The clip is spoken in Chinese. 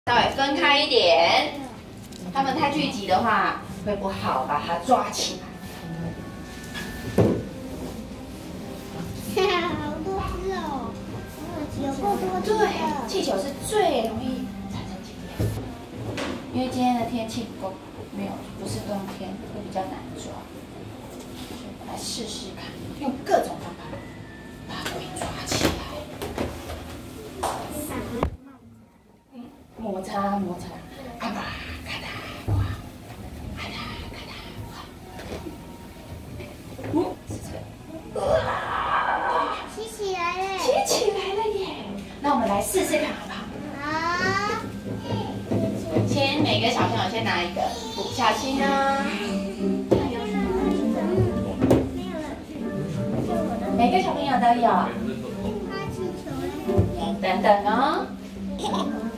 稍微分开一点，它们太聚集的话会不好，把它抓起来。 好多只哦，有够多只的。 对，气球是最容易产生静电，因为今天的天气不是冬天，会比较难抓。所以我来试试看，用各种方法把鬼抓起来。摩擦，啊吧，咔嗒，哇，咔嗒，哇，是这个，哇， 吸起来了， 吸起来了耶！那我们来试试看好不好？ 好。 先每个小朋友先拿一个，不小心啊。每个小朋友都有。 花气球嘞。 等等哦。